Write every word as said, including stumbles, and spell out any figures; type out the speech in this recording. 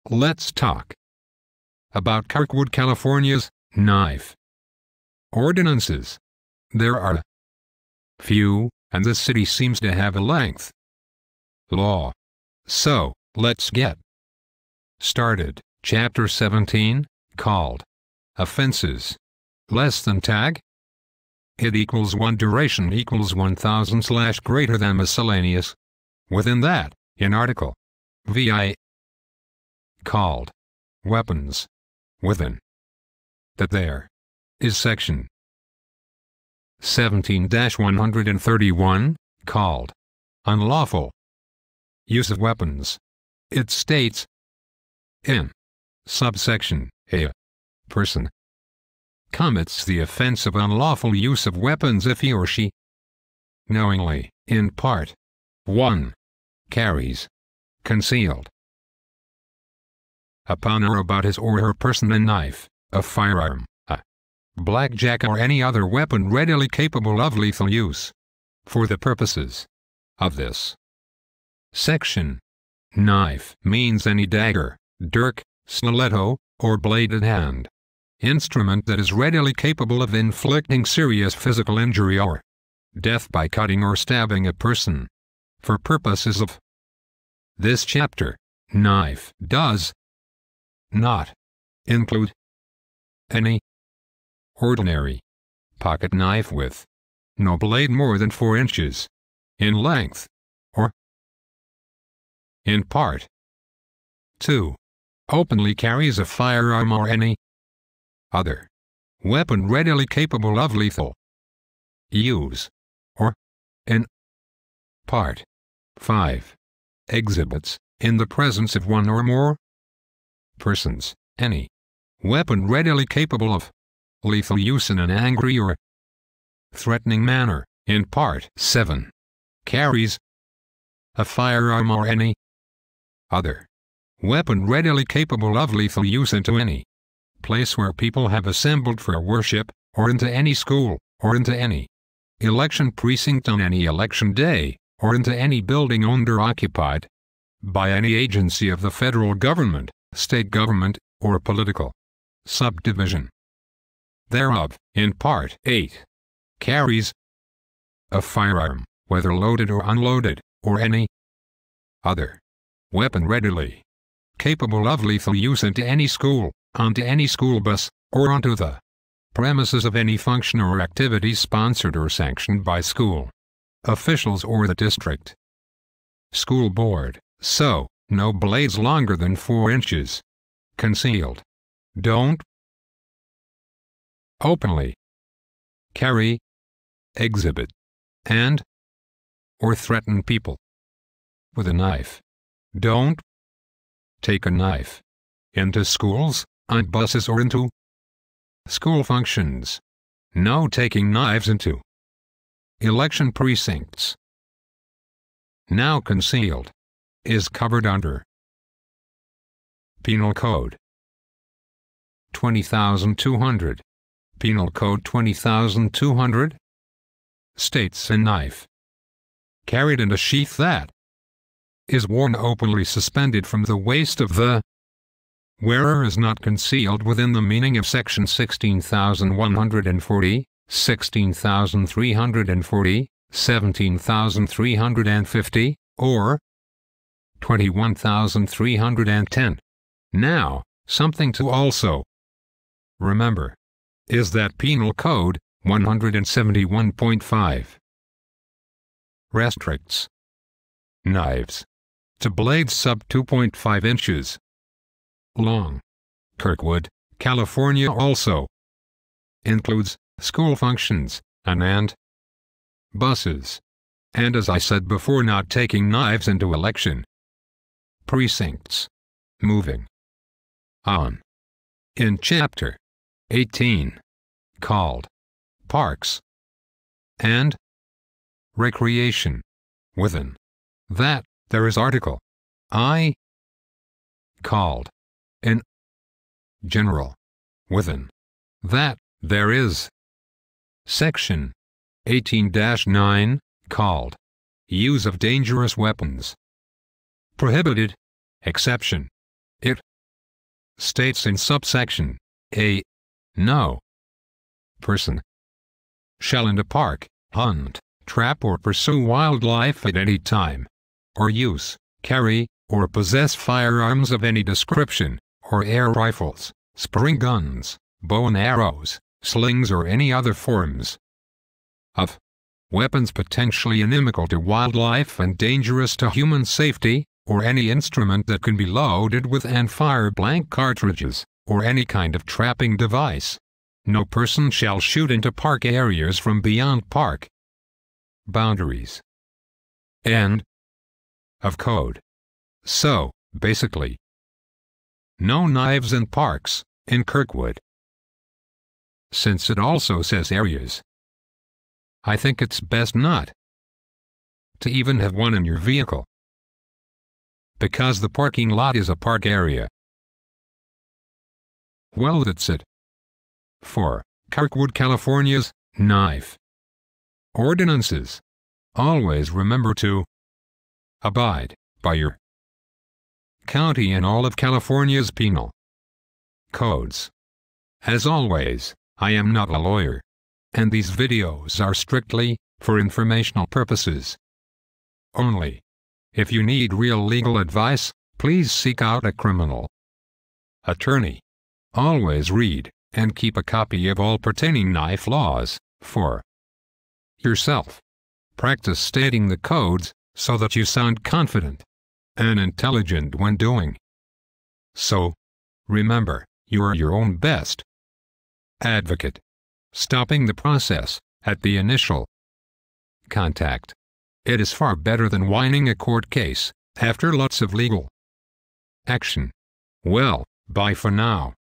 let's talk about Kirkwood, California's knife ordinances. There are few, and the city seems to have a length law. So, let's get started. Chapter seventeen, called Offenses. Less than tag. It equals one duration equals one thousand slash greater than miscellaneous. Within that, in Article V I called Weapons. Within that there is Section seventeen dash one hundred thirty-one, called Unlawful Use of Weapons. It states in subsection A, person commits the offense of unlawful use of weapons if he or she knowingly, in part one, carries, concealed, upon or about his or her person a knife, a firearm, a blackjack or any other weapon readily capable of lethal use, for the purposes of this section. Knife means any dagger, dirk, stiletto, or bladed hand instrument that is readily capable of inflicting serious physical injury or death by cutting or stabbing a person. For purposes of this chapter, knife does not include any ordinary pocket knife with no blade more than four inches in length, or in part two, openly carries a firearm or any other weapon readily capable of lethal use, or in part five, exhibits, in the presence of one or more persons, any weapon readily capable of lethal use in an angry or threatening manner. In part seven, carries a firearm or any other weapon readily capable of lethal use into any place where people have assembled for worship, or into any school, or into any election precinct on any election day, or into any building owned or occupied by any agency of the federal government, state government, or political subdivision thereof. In part eight, carries a firearm, whether loaded or unloaded, or any other weapon readily capable of lethal use into any school, onto any school bus, or onto the premises of any function or activity sponsored or sanctioned by school officials or the district school board. So, no blades longer than four inches concealed. Don't openly carry, exhibit, and or threaten people with a knife. Don't take a knife into schools, on buses, or into school functions. No taking knives into election precincts. Now concealed is covered under Penal Code twenty thousand two hundred. Penal Code twenty thousand two hundred states a knife carried in a sheath that is worn openly suspended from the waist of the wearer is not concealed within the meaning of Section sixteen thousand one hundred forty, sixteen thousand three hundred forty, seventeen thousand three hundred fifty, or twenty-one thousand three hundred ten. Now, something to also remember is that Penal Code one seventy-one point five restricts knives to blades sub two point five inches long. Kirkwood, California also includes school functions, and and buses. And as I said before, not taking knives into election precincts. Moving on. In Chapter eighteen, called Parks and Recreation. Within that, there is Article I, called in General. Within that, there is Section eighteen dash nine, called Use of Dangerous Weapons. Prohibited. Exception. It states in subsection A, no person shall in a park hunt, trap or pursue wildlife at any time, or use, carry, or possess firearms of any description, or air rifles, spring guns, bow and arrows, slings or any other forms of weapons potentially inimical to wildlife and dangerous to human safety, or any instrument that can be loaded with and fire blank cartridges, or any kind of trapping device. No person shall shoot into park areas from beyond park boundaries. End of code. So, basically, no knives in parks, in Kirkwood. Since it also says areas, I think it's best not to even have one in your vehicle, because the parking lot is a park area. Well, that's it for Kirkwood, California's knife ordinances. Always remember to abide by your county and all of California's penal codes. As always, I am not a lawyer, and these videos are strictly for informational purposes only. If you need real legal advice, please seek out a criminal attorney. Always read and keep a copy of all pertaining knife laws for yourself. Practice stating the codes so that you sound confident and intelligent when doing so. Remember, you are your own best advocate. Stopping the process at the initial contact. It is far better than whining a court case after lots of legal action. Well, bye for now.